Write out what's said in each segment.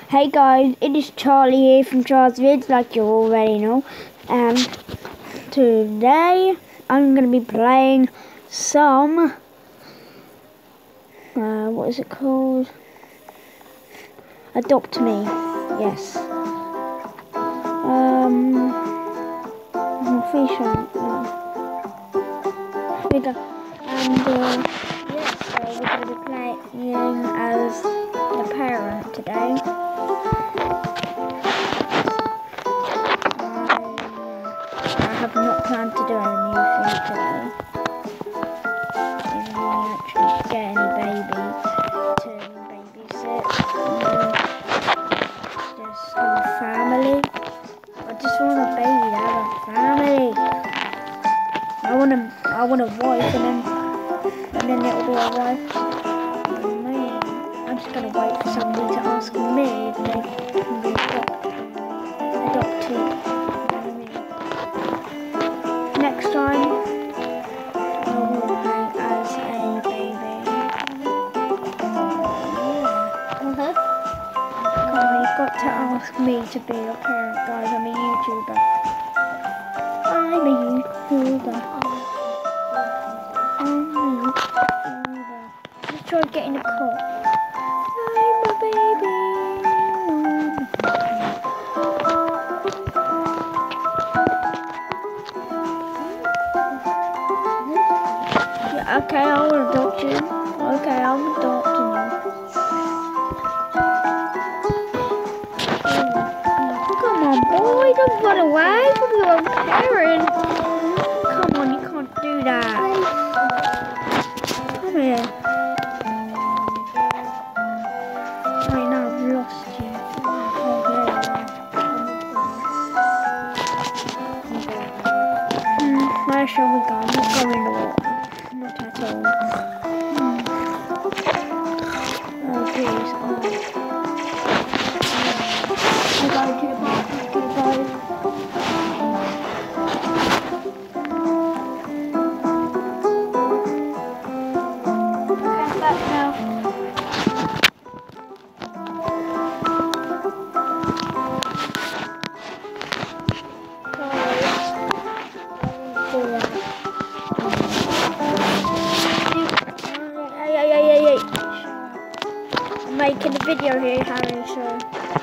Hey guys, it is Charlie here from Charles Vids, like you already know. And today I'm going to be playing some, what is it called? Adopt Me, yes. Fish on, figure. And yes, so we're going to be playing as the parent today. I have not planned to do anything today. Didn't really actually get any babies to babysit. Just have a family. I just want a baby to have a family. I want a wife, and then it'll be a wife. I'm just gonna wait for somebody to ask me if they can be adopted. Next time, I will play as a baby. You've got to ask me to be your parent, guys. I'm a YouTuber. Let's try getting a cot. I'm a baby. Yeah, okay, I'll adopt you. Okay, I'm adopting you. Come on, boy, don't run away from your parent. Come on, you can't do that. Come here. Right now, I've lost you. Where shall we go? I'm not going to walk. Not at all. Oh, jeez. I'm going to the bathroom, guys. I'm back now. Hey. I'm making a video here, Harry, so...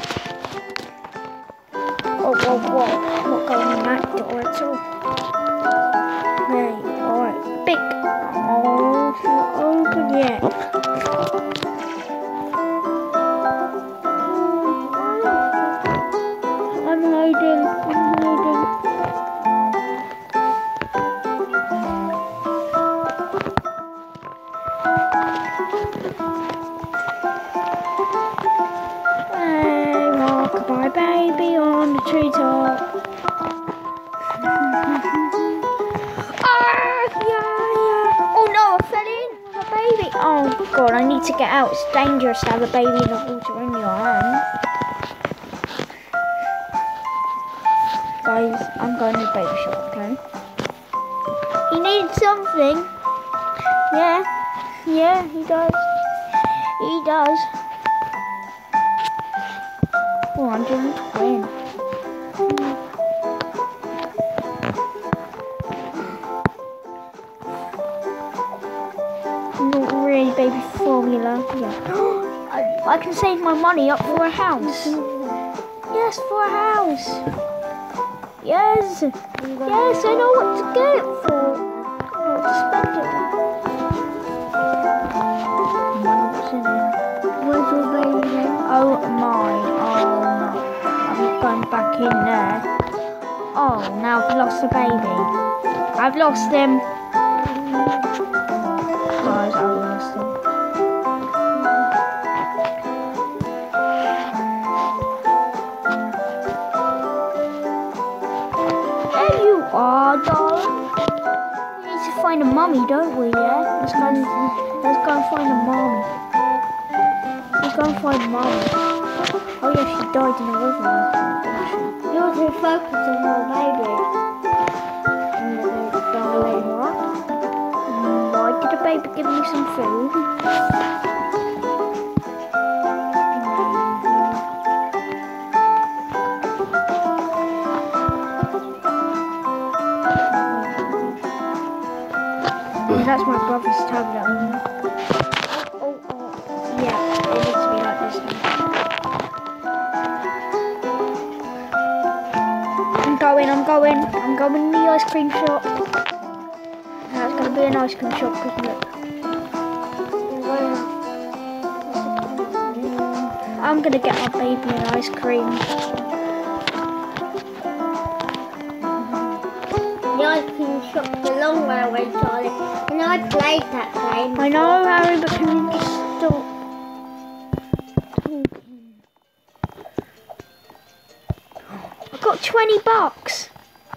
Whoa. I'm not going in that door at all. Hey, alright. Big. Oh, it's not open yet. I'm hiding. Hey, rock my baby on the treetop. Yeah. Oh no, I fell in. My baby. Oh god, I need to get out. It's dangerous to have a baby in the water in your hand. Guys, I'm going to the baby shop, okay? He needs something. Yeah, he does. He does. 420. Not really baby formula. Yeah. I can save my money up for a house. Yes, for a house. Yes, I know what to get it for. I know what to spend it on. What's in there? Where's your baby then? Oh, mine. Oh, no. I'm going back in there. Oh, now I've lost the baby. I've lost him. Guys, I've lost him. There you are, darling. We need to find a mummy, don't we, yeah? Let's go and find a mummy. Let's go and find a mummy. Oh yeah, she died in the river, didn't she? You're too focused on your baby. Darling, what? Why did the baby give me some food? have this tablet on. Oh, yeah, it needs to be like this now. I'm going in the ice cream shop. That's going to be an ice cream shop, because look. I'm going to get my baby an ice cream. The ice cream shop's a long way away, Charlie. And I played that game. I know, Harry, but can you just stop talking? I got $20.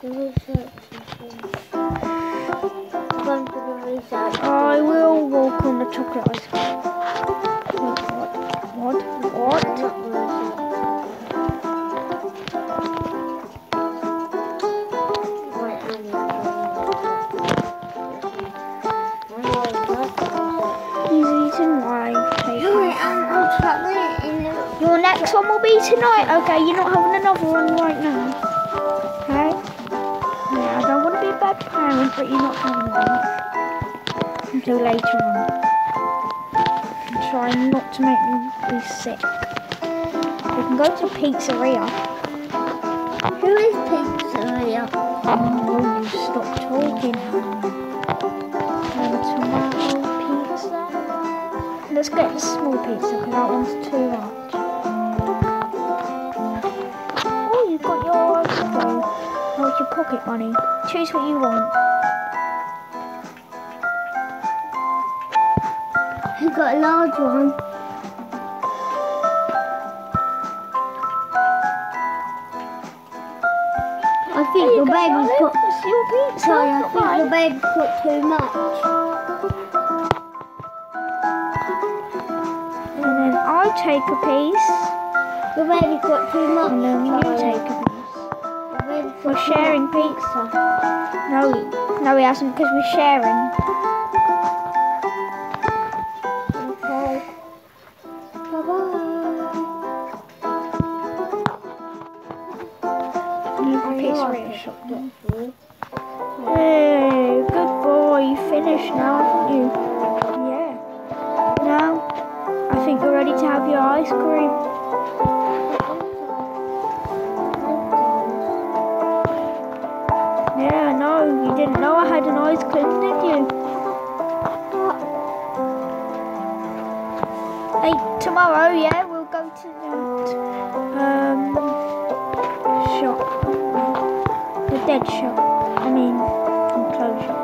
I will walk on the chocolate ice cream. What? He's eating my paper. Your next one will be tonight. Okay, you're not having another one right now. Okay? Yeah, I don't want to be a bad parent, but you're not having one until later on. I'm trying not to make you be sick. We can go to pizzeria. Who is pizzeria? Oh, you stop talking, honey. Tomato pizza. Let's get the small pizza because that one's too much. Oh, you've got your phone. What's your pocket money? Choose what you want. You got a large one. I think your baby's got. It's your pizza. Sorry, I think your baby's got too much. And then I'll take a piece. Your baby's got too much. And then you take a piece. We're sharing pizza. No, he hasn't, because we're sharing. Okay. Bye-bye. Pizzeria shop. Hey, good boy. You finished now, haven't you? Yeah. Now, I think you're ready to have your ice cream. Yeah, no, you didn't know I had an ice cream, did you? Hey, tomorrow, yeah, we'll go to that shop. The dead shop. I mean, clothes shop.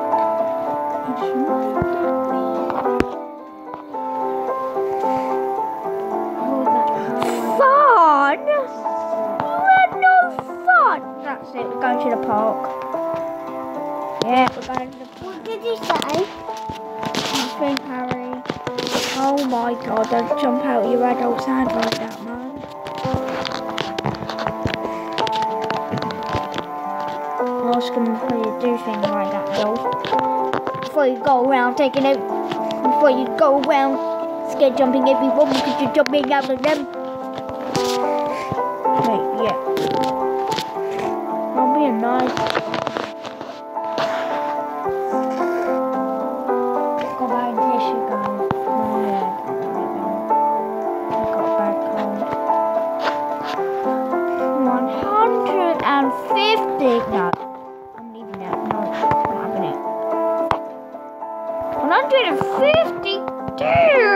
Fun? You had no fun. That's it, we're going to the park. Yeah, we're going to the park. What did you say? Nothing, Harry. Oh my god, don't jump out of your adult's hand like that, man. Ask him before you do things like that, though. Before you go around taking it, before you go around scared jumping every woman because you're jumping out of them. Wait, yeah. I'll be a nice. Go buy a tissue, guys. Oh yeah, I've got a bad cold. 150. No, I'm leaving that. No, I'm not having it. 152.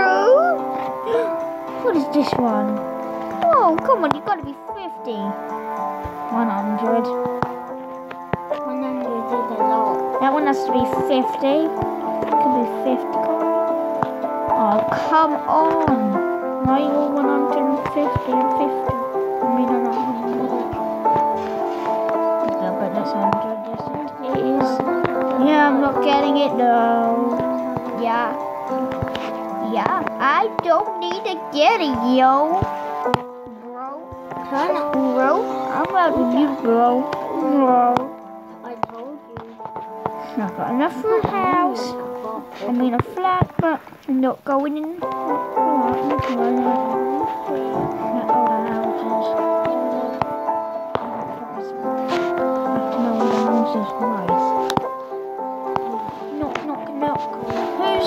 What is this one? Oh, come on, you gotta be 50. 100. 100 is a lot. That one has to be 50. Could be 50. Oh, come on. Why are you all 150 and 50? I mean, I'm not 100. No, but that's 100. Yes, it is. Yeah, I'm not getting it though. Yeah. Yeah, I don't need to get it, yo. Bro. Bro? I'm about to you, bro. Bro. I told you. I've got enough for a house. I mean a flat, but I'm not going in. Not all the houses. I have to know where the house is, right? Knock, knock, knock. Who's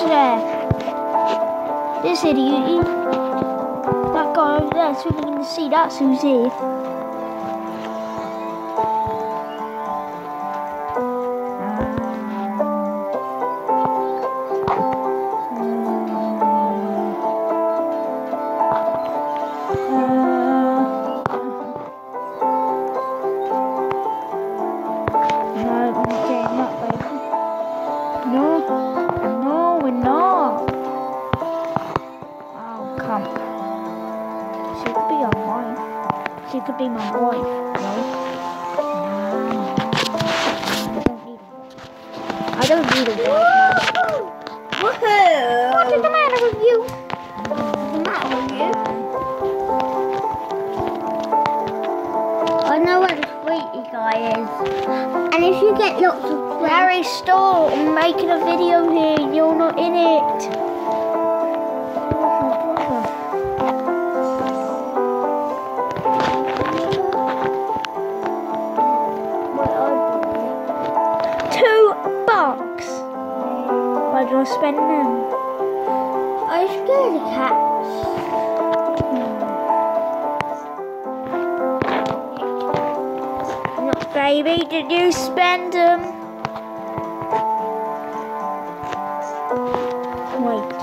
idiot. That guy over there, so we're going to see that's who's here. She could be my wife, no? I don't need a wife, man. Woohoo! What is the matter with you? What's the matter with you? I know where the sweetie guy is. And if you get lots of friends... Larry, stop! I'm making a video here. You're not in it. $2. Where do I spend them? Are you scared of cats? Baby, did you spend them? Wait.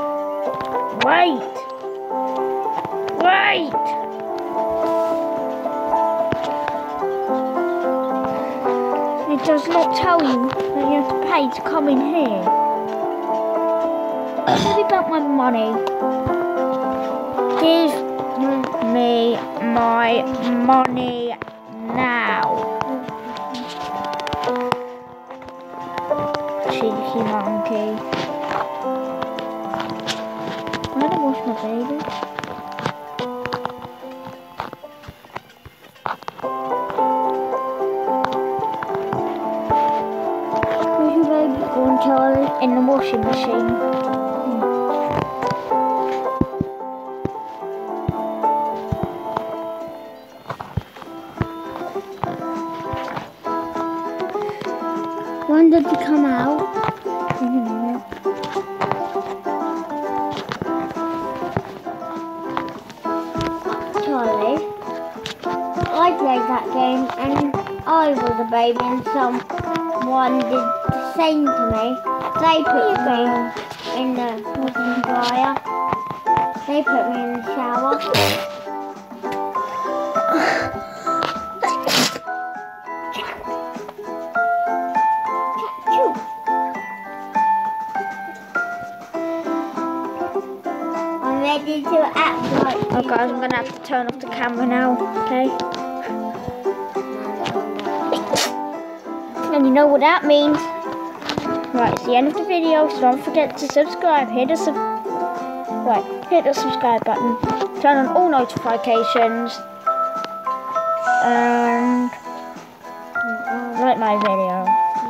It does not tell you that you have to pay to come in here. Tell me about my money. Give me my money now. Cheeky monkey. I don't wash my baby. Where's your baby going, Charlie? In the washing machine. When did you come out? Charlie, I played that game and I was a baby and someone did the same to me. They put me in the washing dryer. They put me in the shower. Ready to act like Oh guys, I'm gonna have to turn off the camera now, okay? And you know what that means. Right, it's the end of the video, so don't forget to subscribe. Hit the subscribe button. Turn on all notifications. And like my video.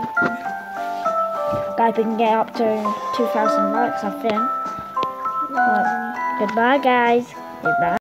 Guys, we can get up to 2,000 likes, I think. Right. Goodbye, guys. Goodbye.